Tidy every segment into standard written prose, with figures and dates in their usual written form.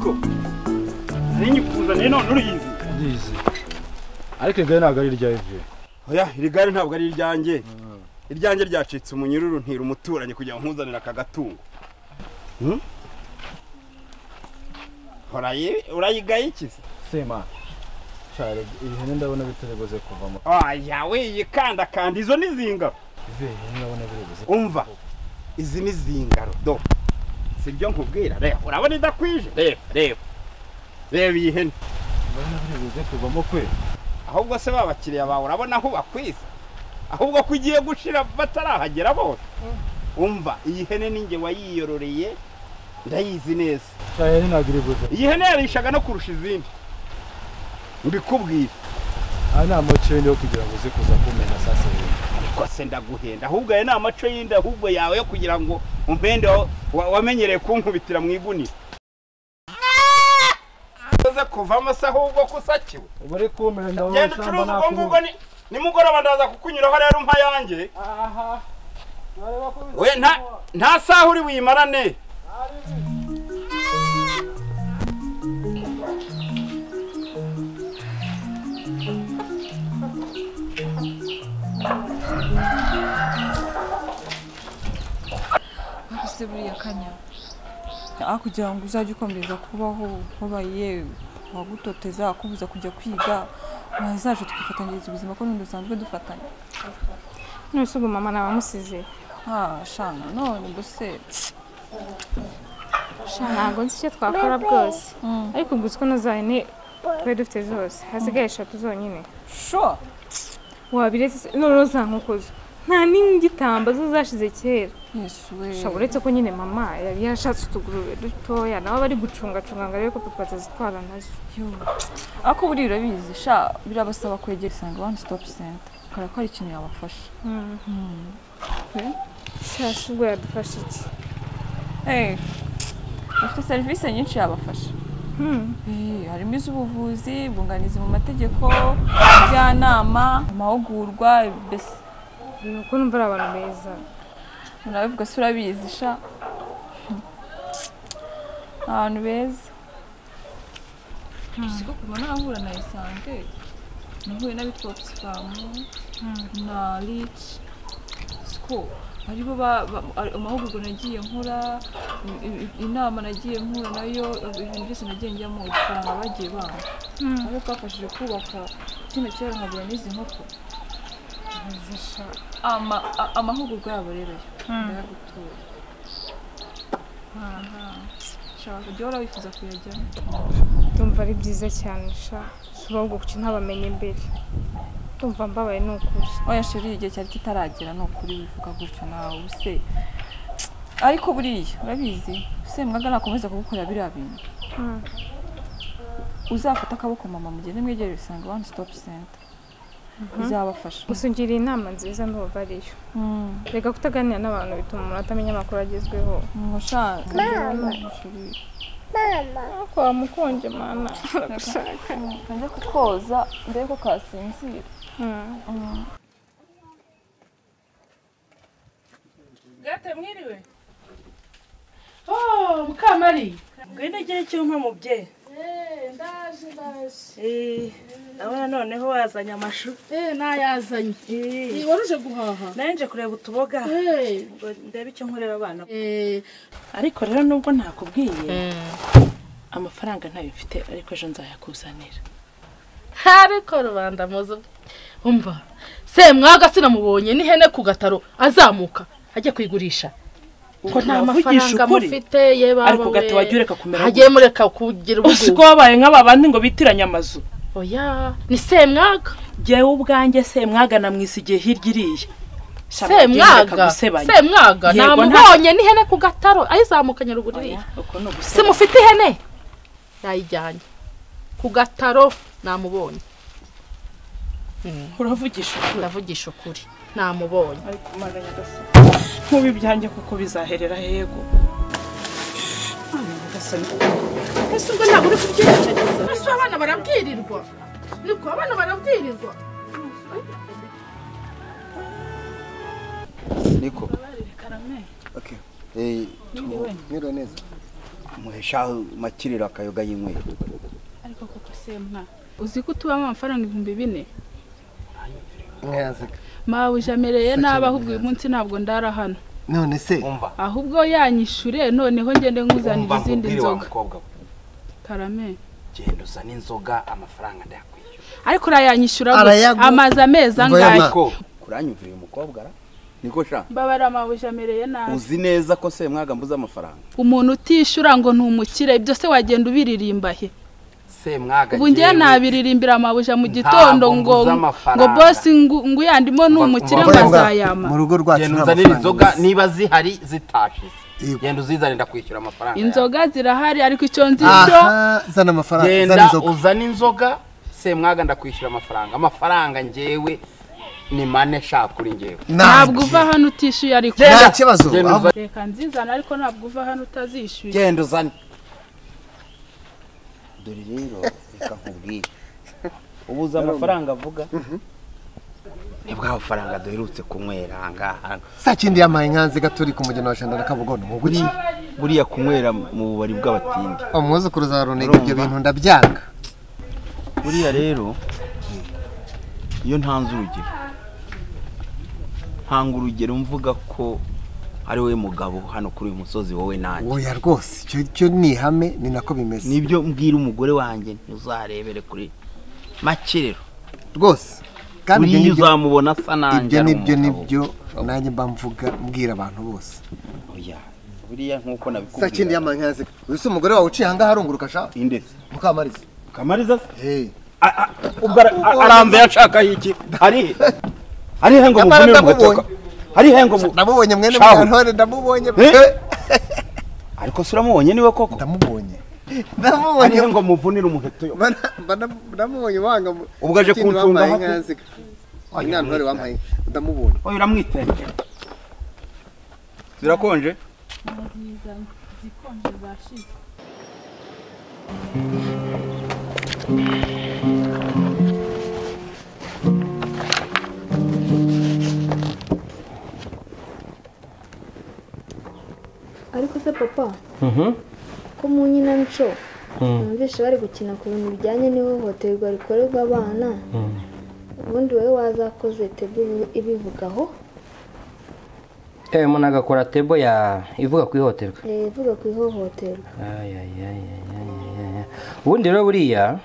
niko nari kuzana none uriyizi ndizi ariko igare ntabwo ari irya Ive oya iri gare ntabwo ari iryanjye iryanjye ryacitse umunyururu ntira umuturanyi kugira ngo nkuzanire aka gatungo urayigaye iki se sema cyare ihene ndabona bitarebuze kuvamo oya we yikanda izo ni zingaro Ive ndabona birebuze umva izi ni zingaro do sibyo nkubwira reba urabona idakwije reba iyi hene ndabona birebuze kuvamo kwe ahubwo se babakiriya bawe urabona aho bakwiza ahubwo ko ugiye gushira batarahagera bose umva iyi hene ninjye wayiyororeye ndayizi neza cyane ntabwo iribuze iyi hene yarishaga no kurusha izindi mbikubwira aha ni amaco yo kugira ngo uze kuza kumena sasa ariko se ndaguhenda ahubwo aya ni amaco y'indi ahubwo yawe yo kugira ngo umpende wamenyereye kunkubitira mu igunira uze kuvamo se ahubwo kusakiwe ubare kumena ndaho genda ucuruza ubwo ngubwo nimugoroba ndaza kukunyuraho rero umpa yanjye we nta saha uri wimarane bakuse buriya kanya aho kugira ngo uzajye ukomeza kubaho wabaye wagutoteza akubuza kujya kwiga wazaje twifatanyiriza ubuzima ko n'undi dusanzwe dufatanya none se ubwo mama nabamusize shana none mbese ntabwo nzi icyo twakora bwose ariko ubwo uzi ko nazahene twari dufite zose hasigaye 3 zonyine sure wabiretse none uzankukoza nta n'ingitamba zo zashize kera yesuwe uretse ko nyine mama yari yashatse utugurube dutoya nabo bari gucunga ngo arebe ko papa azitwara nazo ako buri urabizi birabasaba kwegera Isange One Stop Center ukora ko ari ikintu yabafasha shasha ubwo yadufasha iki afite serivisi nyinshi yabafasha harimo iz'ubuvuzi bunganizi mu mategeko njyanama amahugurwa mbese nuko numva ari abantu beza urabivuga se urabizi abantu beza siko kubona ahura na Isange nahuye n'abitwa Oxfam na Rich School aribo amahugurwa nagiye nkora inama nagiye nkura nayo ibintu byose nagiye njyamo usanga bagiye banga aho twafashije kubaka kino cyera nkagura n'izi nkoko amahugurwa yabo rero ndayagutura shaka kujya ura wifuza kuyajyamo ndumva ari byiza cyane subahubwo kuki ntabamenye imbere ndumva mbabaye n'ukuri oya sheri igihe cyari kitaragera n'ukuri wivuga gutyo nawe use ariko buriya urabizi mwaga nakomeza kugukorera biriya bintu uzafata akaboko mama mugende mwegere Isange One Stop Center bizabafasha gusa ngiriye inama nziza ndumva ariyo reka kutaganira n'abantu bituma umuntu atamenya amakuru agezweho mama kwa mukonje mana aragushaka kanjye kukoza mbere ko kasinzira gate mwiriwe Mukamari ngwino gere cyumpa mubye ndaje abana noneho wazanye amashu nayazanye waruje guhaha nanje kureba utuboga ndebe icyo nkorera abana ariko rero nubwo ntakubwiye amafaranga ntayo mfite ariko ejo nzayakuzanira ariko rubanda muzo umva mwaga sinamubonye n'ihene ku gataro azamuka ajya kwigurisha ko nta mafaranga mufite yeba ariko gato wajyureka kumera hagiye mureka kugira ubugu usiko wabaye nk'ababandi ngo bitiranya amazu oya ni mwaga jewe ubwanjye mwaga namwisigiye hirya iriye mwaga namubonye n'ihene ku gataro ayizamukanye ruguririye mufite ihene yayijyanye ku gataro namubonye uravugisha ukuri namubonye ariko maranya gasa nkubi byanjye kuko bizaherera hego ese ubwo ntabwo uri kubyirengagiza ese abana barabwirirwa niko abana barabwirirwa niko okay mwiriwe neza muhesha makiriro akayoga y'inkwera. ariko koko semwa uzi ko tubamo amafaranga 4,000 Mwazika. mawe jamereye naba ahubwo uyu munsi ntabwo ndara hano None se ahubwo yanyishure noneho ngende nkuzanira izindi nzoga karame genda uzana inzoga amafaranga ndayakwishyura ariko urayanyishyura amazi amezi angahe kuranyumvira uyu mukobwa ara niko sha mbabara mawe jamereye nabi uzi neza ko Semwaga mbuza amafaranga umuntu utishura ngo ntumukire ibyo se wagenda ubiririmba he Semwaga ubu ngiye nabiririmbira amabuja mu gitondo ngo boss nguyandimo n'umukire ngazayama mu rugo rwacu nta inzoga niba zihari zitashize genda uzizane ndakwishyura amafaranga inzoga zirahari ariko icyo nzi cyo zana amafaranga genda uzana inzoga Semwaga ndakwishyura amafaranga ngewe ni mane shaka kuri ngewe ntabwo uva hano utishyuye ariko nta kibazo reka nzizana ariko ntabwo uva hano utazishyuye genda uzane dore rero reka nkubwire ubuza amafaranga avuga nibwo amafaranga duherutse kunywera ahangaha sakindi yamaye nkanze gatori ku mugeno wa Shandana Kabugondo mu guki buriya kunywera mu bubari bw'abatindi umwuzukuru za Ronega ibyo bintu ndabyanga buriya rero iyo ntanze urugero hanga urugero mvuga ko ari we mugabo hano kuri uyu musozi wowe nanjye oya rwose cyo ni ihame ni nako bimeze nibyo mbwira umugore wanjye ntuzarebere kuri makiriro rwose kandi ibyo uzamubona asa nanjye nibyo nanjye mba mvuga mbwira abantu bose oya buriya nkuko nabikubwira sakindi yamankaze wese umugore wawe uciye hanga harunguruka sha indetse Mukamariza hey ubwo arambe yashaka iki ari hengo muvunira umutaka ari hengo ndamubonye mwene mwana ndamubonye ariko suramubonye niwe koko ndamubonye ari hengo muvunira umuheto yo ndamubonye wanga ubwo aje kuncunga nkaze ina ntore wampaye ndamubonye oyo uramwitenge zirakonje zikonje zashize ariko se papa ko mu nkinamico numvise bari gukina ku bintu bijyanye n'ihohoterwa rikorerwa abana ubundi wowe wazakoze tebo ibivugaho umuntu agakora tebo ivuga ku ihohoterwa ivuga ku ihohoterwa ubundi rero buriya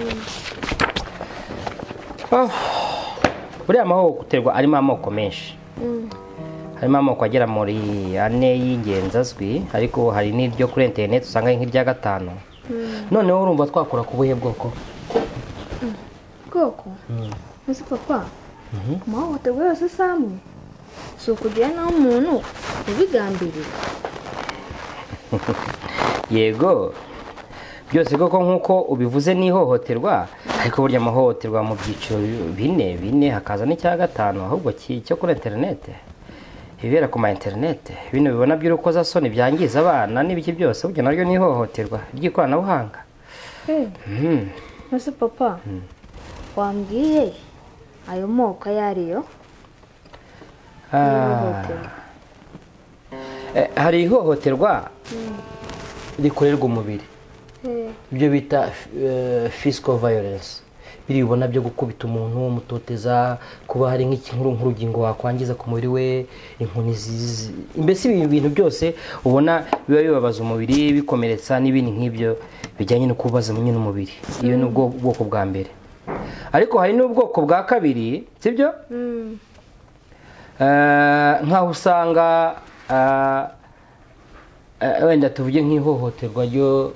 buriya amahohoterwa arimo amoko menshi harimo amoko agera muri 4 y'ingenzi azwi ariko hari n'iryo kuri internet usanga ari nk'irya 5 noneho urumva twakora ku buhe bwoko musi papa amahohoterwa yose samwe si ukugira naho umuntu ubigambiriye yego byose koko nk'uko ubivuze n'ihohoterwa ariko burya amahohoterwa mu byiciro 4 hakaza n'icya 5 ahubwo cyo kuri internet ibera ku ma internet bino bibona by'urukozasoni byangiza abana n'ibiki byose burya naryo n'ihohoterwa ry'ikoranabuhanga musi papa wambwiye ayo moko yariyo hari ihohoterwa rikorerwa umubiri ibyo bita physical violence biribona byo gukubita umuntu umutoteza kuba hari nk'urugingo wakwangiza ku mubiri we inkoni mbese ibi bintu byose ubona biba bibabaza umubiri bikomeretsa n'ibindi nk'ibyo bijyanye no kubaza nyine umubiri iyo ni ubwoko bwa mbere ariko hari n'ubwoko bwa kabiri sibyo nkaho usanga wenda tuvuge nk'ihohoterwa ryo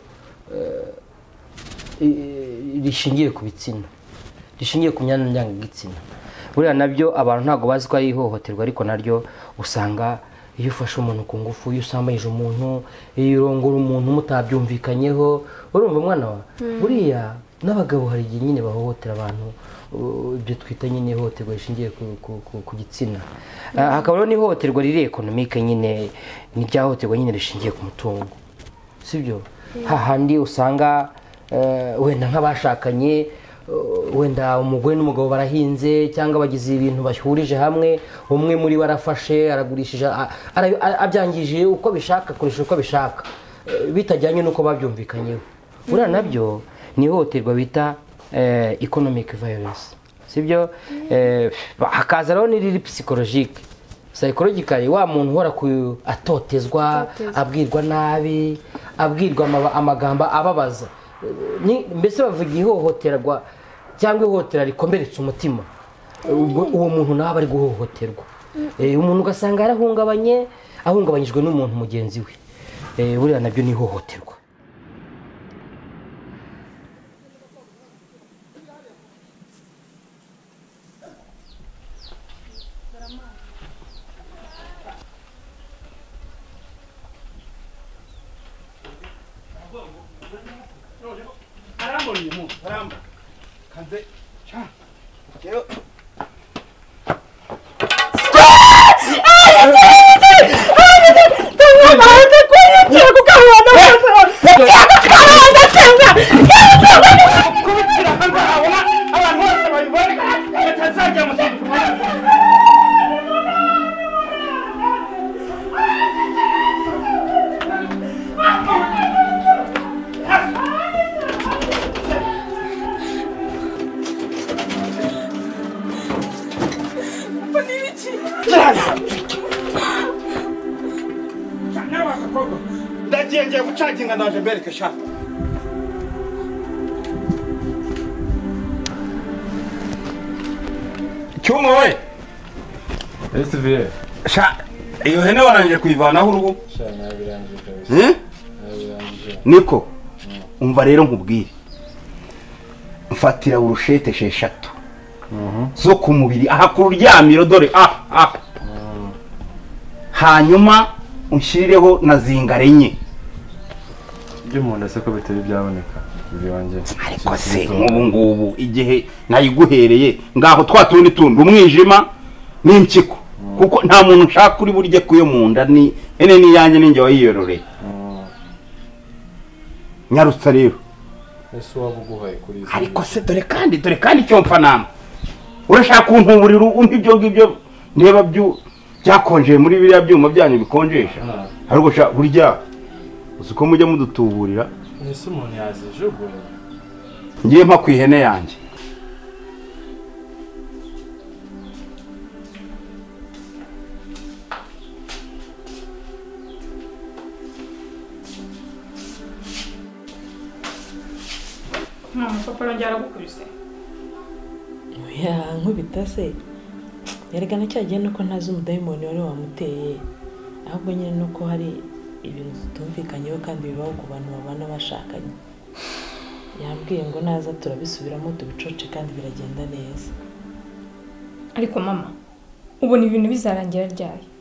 rishingiye ku bitsina rishingiye ku myanya ndangagitsina buriya nabyo abantu ntabwo bazi ko ari ihohoterwa ariko naryo usanga iyo ufashe umuntu ku ngufu iyo usambayije umuntu iyo urongora umuntu mutabyumvikanyeho urumva mwana wa buriya n'abagabo hari igihe nyine bahohotera abantu ibyo twita nyine ihohoterwa rishingiye ku gitsina hakaba n'ihohoterwa riri ekonomike nyine n'iryahohoterwa nyine rishingiye ku mutungo sibyo hahandi usanga wenda nk'abashakanye wenda umugore n'umugabo barahinze cyangwa bagize ibintu bashyurije hamwe umwe muri bo arafashe aragurishije abyangije uko bishaka akoresha uko bishaka bitajyanye n'uko babyumvikanyeho buriya nabyo ni ihohoterwa bita economic violence sibyo hakaza rero n'iri psychologique psychologically wa muntu uhora atotezwa abwirwa nabi abwirwa amagambo ababaza mbese bavuga ihohoterwa cyangwa ihohotera rikomeretsa umutima uwo muntu nawe ari guhohoterwa umuntu ugasanga ahungabanyijwe n'umuntu mugenzi we buriya nabyo ni ihohoterwa ndagiye gucaginga ndaje mbereke sha cyumo we SVA sha iyo hene warangije kuyivanaho urugo sha nabirangije kabisa niko umva rero nkubwire mfatira urushete 6 zo ku mubiri aha ku ruryamiro dore hanyuma unshyirireho na zingare enye ibyo umuntu ase ko bitari byaboneka biwanjye ariko se nk'ubu ngubu igihe nayiguhereye ngaho twatundi umwijima n'impyiko kuko nta muntu ushaka kuri burye kuyo mu nda ni ene niyanjye ninjye wayiyororeye nyarutsa rero ese wabuguhaye kuri izo ariko se dore kandi cyo mpfa nama urashaka kuntuburira umpa ibyo ngibyo ndeba byakonjeye muri biriya byuma byanyu bikonjesha ariko sha burya uko mujya mudutuburira ese umuntu yazijuguye ngiye mpa ku ihene yanjye papa arongera aragukubise nkubita se yerekana cyagiye nuko ntazi umudayimoni wari wamuteye ahubwo nyine nuko hari ibintu tutumvikanyeho kandi bibaho ku bantu babana bashakanye yambwiye ngo naza turabisubiramo tubicoce kandi biragenda neza. ariko mama ubona ibintu bizarangira ryari?